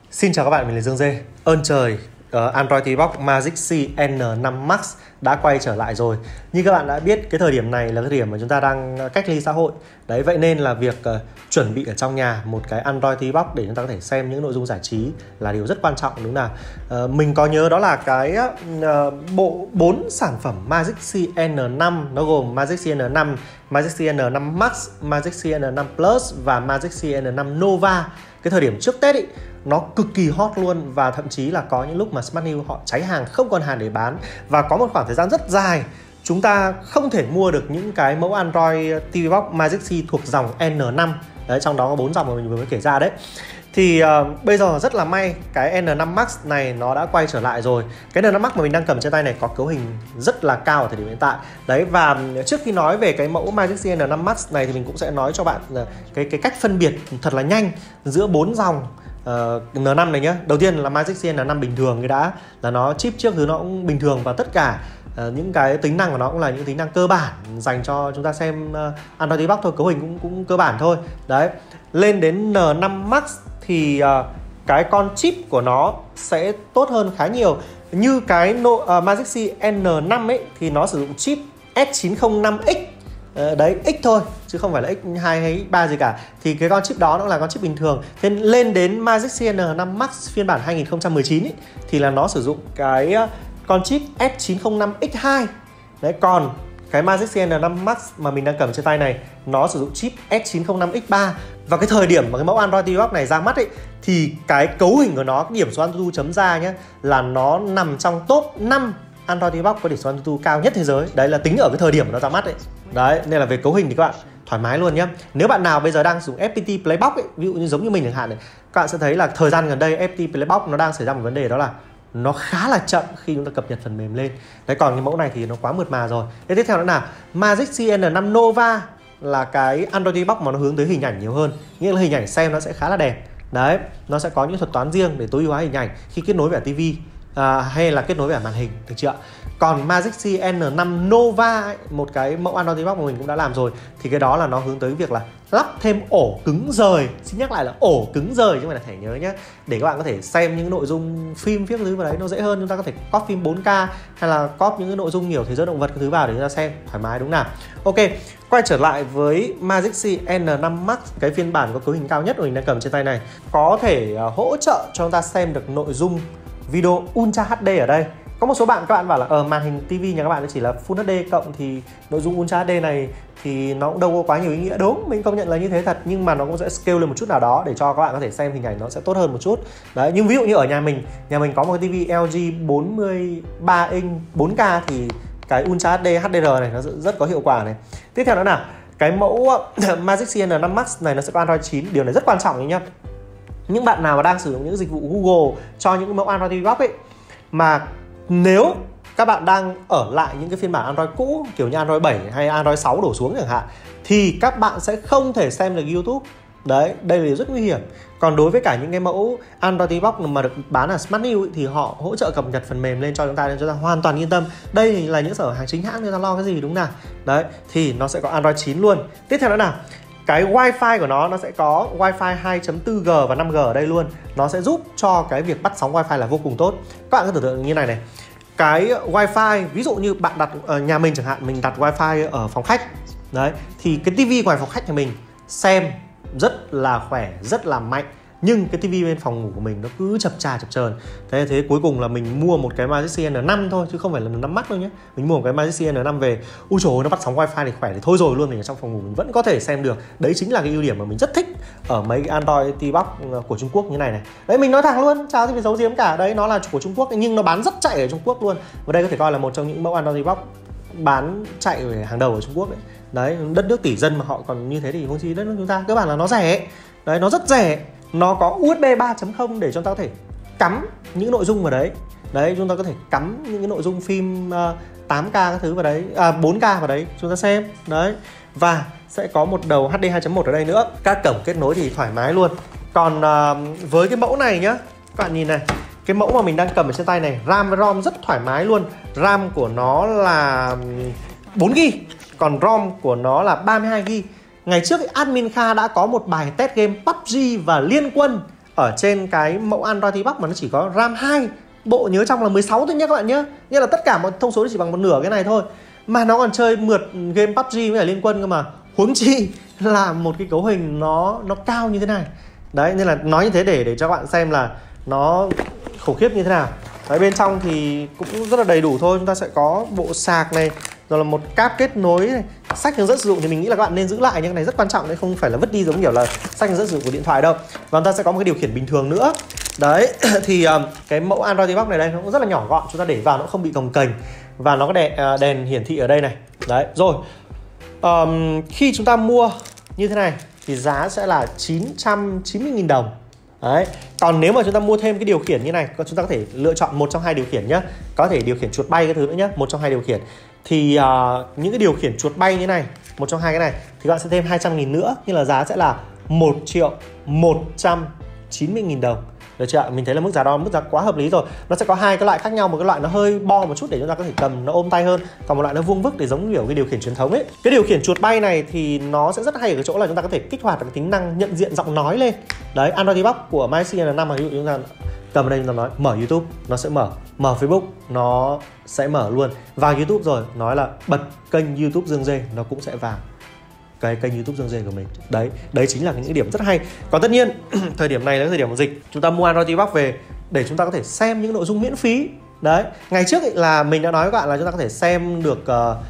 Xin chào các bạn, mình là Dương Dê. Ơn trời, Android TV Box Magic C N5 Max đã quay trở lại rồi. Như các bạn đã biết, cái thời điểm này là thời điểm mà chúng ta đang cách ly xã hội. Đấy, vậy nên là việc chuẩn bị ở trong nhà một cái Android TV Box để chúng ta có thể xem những nội dung giải trí là điều rất quan trọng, đúng nào? Mình có nhớ đó là cái bộ 4 sản phẩm Magic C N5, nó gồm Magic C N5, Magic C N5 Max, Magic C N5 Plus và Magic C N5 Nova. Cái thời điểm trước Tết ý, nó cực kỳ hot luôn, và thậm chí là có những lúc mà Smart New họ cháy hàng, không còn hàng để bán. Và có một khoảng thời gian rất dài chúng ta không thể mua được những cái mẫu Android TV Box Magic C thuộc dòng N5. Đấy, trong đó có 4 dòng mà mình vừa mới kể ra đấy. Thì bây giờ rất là may, cái N5 Max này nó đã quay trở lại rồi. Cái N5 Max mà mình đang cầm trên tay này có cấu hình rất là cao ở thời điểm hiện tại. Đấy, và trước khi nói về cái mẫu Magic C N5 Max này thì mình cũng sẽ nói cho bạn cái cách phân biệt thật là nhanh giữa 4 dòng N5 này nhé. Đầu tiên là Magic C N5 bình thường, cái đã là nó chip trước thứ nó cũng bình thường, và tất cả những cái tính năng của nó cũng là những tính năng cơ bản dành cho chúng ta xem Android TV Box thôi, cấu hình cũng cơ bản thôi. Đấy, lên đến N5 Max thì cái con chip của nó sẽ tốt hơn khá nhiều. Như cái Magic C N5 ấy thì nó sử dụng chip S905X. Đấy, X thôi chứ không phải là X2 hay X3 gì cả. Thì cái con chip đó nó là con chip bình thường. Thế lên đến Magic C N5 Max phiên bản 2019 ấy, thì là nó sử dụng cái con chip S905X2. Đấy, còn cái Magic C N5 Max mà mình đang cầm trên tay này nó sử dụng chip S905X3. Và cái thời điểm mà cái mẫu Android TV Box này ra mắt ấy, thì cái cấu hình của nó, cái điểm số Antutu chấm ra nhé, là nó nằm trong top 5 Android TV Box có điểm số Antutu cao nhất thế giới. Đấy là tính ở cái thời điểm mà nó ra mắt ấy. Đấy, nên là về cấu hình thì các bạn thoải mái luôn nhé. Nếu bạn nào bây giờ đang dùng FPT Playbox ấy, ví dụ như giống như mình chẳng hạn này, các bạn sẽ thấy là thời gian gần đây FPT Playbox nó đang xảy ra một vấn đề, đó là nó khá là chậm khi chúng ta cập nhật phần mềm lên. Đấy, còn cái mẫu này thì nó quá mượt mà rồi. Thế tiếp theo nữa là Magic C N5 Nova, là cái Android TV Box mà nó hướng tới hình ảnh nhiều hơn, nghĩa là hình ảnh xem nó sẽ khá là đẹp. Đấy, nó sẽ có những thuật toán riêng để tối ưu hóa hình ảnh khi kết nối với TV hay là kết nối với màn hình, được chưa? Còn Magic C N5 Nova ấy, một cái mẫu Android TV Box mà mình cũng đã làm rồi, thì cái đó là nó hướng tới việc là lắp thêm ổ cứng rời. Xin nhắc lại là ổ cứng rời chứ không phải là thẻ nhớ nhé, để các bạn có thể xem những nội dung phim phía thứ vào đấy nó dễ hơn. Chúng ta có thể copy phim 4K hay là copy những cái nội dung nhiều thế giới động vật cái thứ vào để chúng ta xem thoải mái, đúng nào? Ok, quay trở lại với Magic C N5 Max, cái phiên bản có cấu hình cao nhất của mình đang cầm trên tay này, có thể hỗ trợ cho chúng ta xem được nội dung video Ultra HD ở đây. Có một số bạn, các bạn bảo là màn hình TV nhà các bạn chỉ là Full HD cộng thì nội dung Ultra HD này thì nó cũng đâu có quá nhiều ý nghĩa. Đúng, mình công nhận là như thế thật, nhưng mà nó cũng sẽ scale lên một chút nào đó để cho các bạn có thể xem hình ảnh nó sẽ tốt hơn một chút. Đấy, nhưng ví dụ như ở nhà mình có một cái TV LG 43 inch 4K thì cái Ultra HD HDR này nó rất có hiệu quả này. Tiếp theo nữa là cái mẫu Magic C N5 Max này nó sẽ có Android 9. Điều này rất quan trọng nhé. Những bạn nào mà đang sử dụng những dịch vụ Google cho những mẫu Android TV Box ấy, mà nếu các bạn đang ở lại những cái phiên bản Android cũ kiểu như Android 7 hay Android 6 đổ xuống chẳng hạn, thì các bạn sẽ không thể xem được YouTube. Đấy, đây là rất nguy hiểm. Còn đối với cả những cái mẫu Android TV Box mà được bán ở Smart New ấy, thì họ hỗ trợ cập nhật phần mềm lên cho chúng ta nên chúng ta hoàn toàn yên tâm. Đây là những sở hàng chính hãng, người ta lo cái gì, đúng nào? Đấy, thì nó sẽ có Android 9 luôn. Tiếp theo nữa nào, cái Wi-Fi của nó sẽ có Wi-Fi 2.4G và 5G ở đây luôn. Nó sẽ giúp cho cái việc bắt sóng Wi-Fi là vô cùng tốt. Các bạn cứ tưởng tượng như này này. Cái Wi-Fi, ví dụ như bạn đặt ở nhà mình chẳng hạn, mình đặt Wi-Fi ở phòng khách. Đấy, thì cái TV ngoài phòng khách nhà mình xem rất là khỏe, rất là mạnh, nhưng cái TV bên phòng ngủ của mình nó cứ chập chờn. Thế cuối cùng là mình mua một cái Magic C N5 thôi, chứ không phải là N5 Max đâu nhé. Mình mua một cái Magic C N5 về, ui trời ơi, nó bắt sóng Wi-Fi thì khỏe thì thôi rồi luôn, mình ở trong phòng ngủ mình vẫn có thể xem được. Đấy chính là cái ưu điểm mà mình rất thích ở mấy cái Android TV Box của Trung Quốc như này này. Đấy, mình nói thẳng luôn, chả gì phải giấu giếm cả. Đấy, nó là của Trung Quốc nhưng nó bán rất chạy ở Trung Quốc luôn. Và đây có thể coi là một trong những mẫu Android TV Box bán chạy ở hàng đầu ở Trung Quốc đấy. Đấy, đất nước tỷ dân mà họ còn như thế thì không chỉ đất nước chúng ta. Cơ bản là nó rẻ. Đấy, nó rất rẻ. Nó có USB 3.0 để chúng ta có thể cắm những nội dung vào đấy. Đấy, chúng ta có thể cắm những cái nội dung phim 8K các thứ vào đấy, 4K vào đấy chúng ta xem. Đấy, và sẽ có một đầu HD 2.1 ở đây nữa. Các cổng kết nối thì thoải mái luôn. Còn với cái mẫu này nhá, các bạn nhìn này, cái mẫu mà mình đang cầm ở trên tay này, RAM với ROM rất thoải mái luôn. RAM của nó là 4GB, còn ROM của nó là 32GB. Ngày trước Admin Kha đã có một bài test game PUBG và Liên Quân ở trên cái mẫu Android TV Box mà nó chỉ có RAM 2, bộ nhớ trong là 16 thôi nhé các bạn nhé. Nghĩa là tất cả mọi thông số chỉ bằng một nửa cái này thôi. Mà nó còn chơi mượt game PUBG với cả Liên Quân cơ mà. Huống chi là một cái cấu hình nó cao như thế này. Đấy, nên là nói như thế để cho các bạn xem là nó khủng khiếp như thế nào. Đấy, bên trong thì cũng rất là đầy đủ thôi. Chúng ta sẽ có bộ sạc này, rồi là một cáp kết nối này, sách hướng dẫn sử dụng thì mình nghĩ là các bạn nên giữ lại, nhưng cái này rất quan trọng đấy, không phải là vứt đi giống kiểu là sách hướng dẫn sử dụng của điện thoại đâu. Và chúng ta sẽ có một cái điều khiển bình thường nữa. Đấy, thì cái mẫu Android TV Box này đây nó cũng rất là nhỏ gọn, chúng ta để vào nó không bị cồng kềnh. Và nó có đèn hiển thị ở đây này. Đấy, rồi khi chúng ta mua như thế này thì giá sẽ là 990.000 đồng. Đấy. Còn nếu mà chúng ta mua thêm cái điều khiển như này, chúng ta có thể lựa chọn một trong hai điều khiển nhé. Có thể điều khiển chuột bay cái thứ nữa nhé, một trong hai điều khiển. Thì những cái điều khiển chuột bay như này, một trong hai cái này thì các bạn sẽ thêm 200.000 nữa, nhưng là giá sẽ là 1.190.000 đồng. Được chưa? Mình thấy là mức giá đó mức giá quá hợp lý rồi. Nó sẽ có hai cái loại khác nhau, một cái loại nó hơi bo một chút để chúng ta có thể cầm nó ôm tay hơn, còn một loại nó vuông vức để giống kiểu cái điều khiển truyền thống ấy. Cái điều khiển chuột bay này thì nó sẽ rất hay ở cái chỗ là chúng ta có thể kích hoạt được cái tính năng nhận diện giọng nói lên. Đấy, Android TV Box của MyZixCN N5 mà ví dụ chúng ta cầm ở đây chúng ta nói mở YouTube nó sẽ mở Facebook nó sẽ mở luôn, vào YouTube rồi nói là bật kênh YouTube Dương Dê nó cũng sẽ vào cái kênh YouTube Dương Dê của mình. Đấy chính là những điểm rất hay. Còn tất nhiên thời điểm này là thời điểm của dịch, chúng ta mua Android TV Box về để chúng ta có thể xem những nội dung miễn phí. Đấy, ngày trước ấy là mình đã nói với các bạn là chúng ta có thể xem được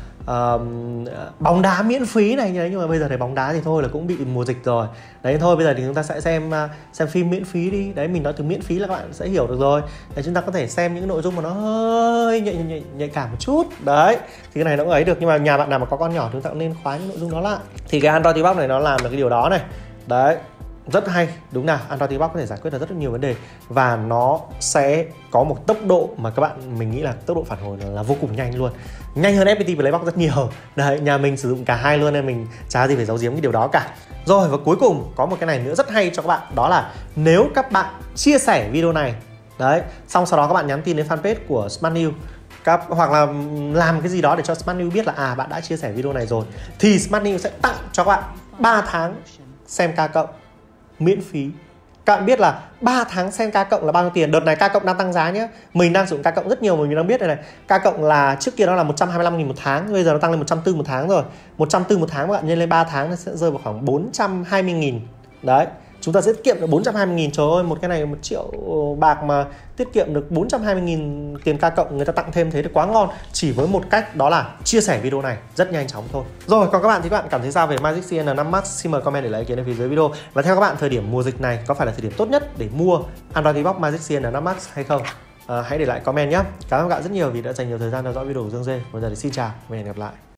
bóng đá miễn phí này như đấy, nhưng mà bây giờ thì bóng đá thì thôi là cũng bị mùa dịch rồi. Đấy, thôi bây giờ thì chúng ta sẽ xem phim miễn phí đi. Đấy, mình nói từ miễn phí là các bạn sẽ hiểu được rồi. Để chúng ta có thể xem những nội dung mà nó hơi nhạy cảm một chút. Đấy, thì cái này nó cũng ấy được, nhưng mà nhà bạn nào mà có con nhỏ chúng ta cũng nên khóa những nội dung đó lại. Thì cái Android TV Box này nó làm được cái điều đó này. Đấy, rất hay, đúng nào, Android TV Box có thể giải quyết được rất nhiều vấn đề và nó sẽ có một tốc độ mà các bạn mình nghĩ là tốc độ phản hồi là vô cùng nhanh luôn, nhanh hơn FPT Playbox rất nhiều. Đấy, nhà mình sử dụng cả hai luôn nên mình chả gì phải giấu giếm cái điều đó cả. Rồi, và cuối cùng có một cái này nữa rất hay cho các bạn, đó là nếu các bạn chia sẻ video này, đấy, xong sau đó các bạn nhắn tin đến fanpage của Smart News hoặc là làm cái gì đó để cho Smart News biết là bạn đã chia sẻ video này rồi, thì Smart News sẽ tặng cho các bạn 3 tháng xem K cộng miễn phí. Các bạn biết là 3 tháng xem K cộng là bao nhiêu tiền? Đợt này K cộng đang tăng giá nhé. Mình đang sử dụng K cộng rất nhiều mà mình đang biết này. K cộng là trước kia nó là 125.000 một tháng, bây giờ nó tăng lên 140 một tháng rồi. 140 một tháng các bạn nhân lên 3 tháng nó sẽ rơi vào khoảng 420.000. Đấy, chúng ta sẽ tiết kiệm được 420.000. Trời ơi, một cái này 1 triệu bạc mà tiết kiệm được 420.000 tiền K cộng, người ta tặng thêm thế thì quá ngon. Chỉ với một cách đó là chia sẻ video này rất nhanh chóng thôi. Rồi, còn các bạn thì các bạn cảm thấy sao về MyZixCN N5 Max? Xin mời comment để lại ý kiến ở phía dưới video. Và theo các bạn, thời điểm mùa dịch này có phải là thời điểm tốt nhất để mua Android TV Box MyZixCN N5 Max hay không? Hãy để lại comment nhé. Cảm ơn các bạn rất nhiều vì đã dành nhiều thời gian theo dõi video của Dương Dê. Bây giờ thì xin chào và hẹn gặp lại.